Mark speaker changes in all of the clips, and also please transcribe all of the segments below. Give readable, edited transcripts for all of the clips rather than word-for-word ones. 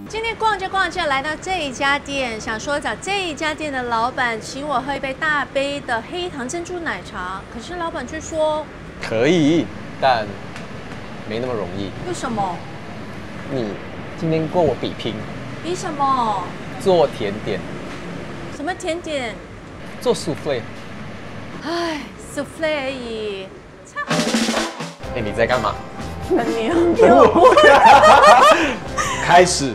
Speaker 1: 今天逛着逛着来到这一家店，想说找这一家店的老板请我喝一杯大杯的黑糖珍珠奶茶，可是老板却说
Speaker 2: 可以，但没那么容易。
Speaker 1: 为什么？
Speaker 2: 你今天跟我比拼，
Speaker 1: 比什么？
Speaker 2: 做甜点，
Speaker 1: 什么甜点？
Speaker 2: 做soufflé。
Speaker 1: 唉，soufflé而已。
Speaker 2: 哎，你在干嘛？
Speaker 1: 很牛，因为我不会。
Speaker 2: 开始。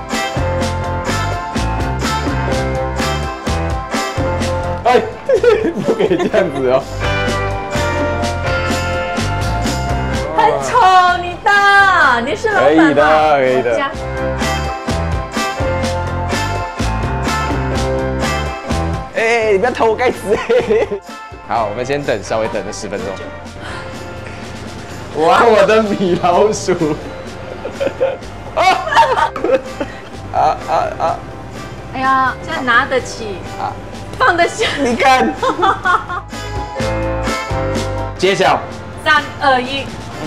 Speaker 2: 哎，不可以这样子哦。
Speaker 1: 很丑，你的，你是老板吗？
Speaker 2: 可以的，可以的。哎，你不要偷我盖子！好，我们先等，稍微等了10分钟。哇，我的米老鼠！
Speaker 1: 哎呀，这样拿得起，放得下。
Speaker 2: 你看，揭晓。
Speaker 1: 3、2、1。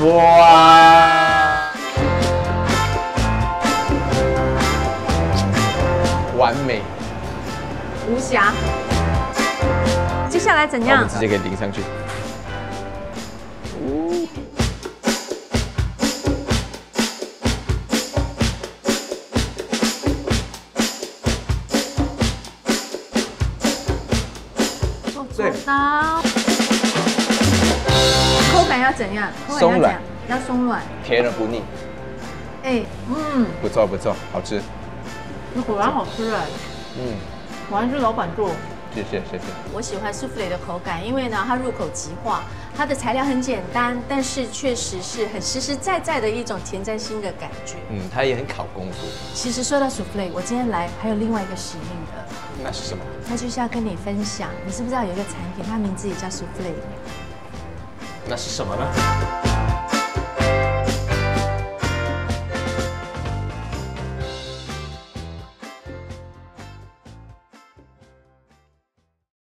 Speaker 2: 哇，完美，
Speaker 1: 无瑕。接下来怎样？
Speaker 2: 我们直接给淋上去。
Speaker 1: 对。口感要怎样？
Speaker 2: 松软，
Speaker 1: 要松软，
Speaker 2: 甜而不腻。
Speaker 1: 哎，
Speaker 2: 不错不错，好吃。
Speaker 1: 那果然好吃哎。果然是老板做。
Speaker 2: 谢谢谢谢。
Speaker 1: 我喜欢soufflé的口感，因为呢，它入口即化，它的材料很简单，但是确实是很实实在在的一种甜在心的感觉。
Speaker 2: 它也很考功夫。
Speaker 1: 其实说到soufflé，我今天来还有另外一个使命的。
Speaker 2: 那是什么？
Speaker 1: 那就是要跟你分享，你知不知道有一个产品，它名字也叫soufflé？
Speaker 2: 那是什么呢？